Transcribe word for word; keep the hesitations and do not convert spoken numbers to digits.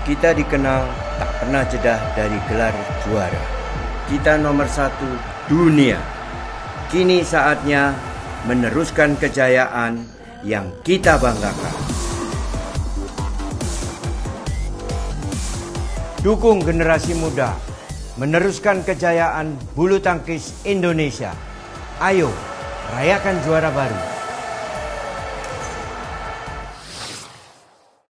Kita dikenal tak pernah jeda dari gelar juara. Kita nomor satu dunia. Kini saatnya meneruskan kejayaan yang kita banggakan. Dukung generasi muda meneruskan kejayaan bulu tangkis Indonesia. Ayo, rayakan juara baru.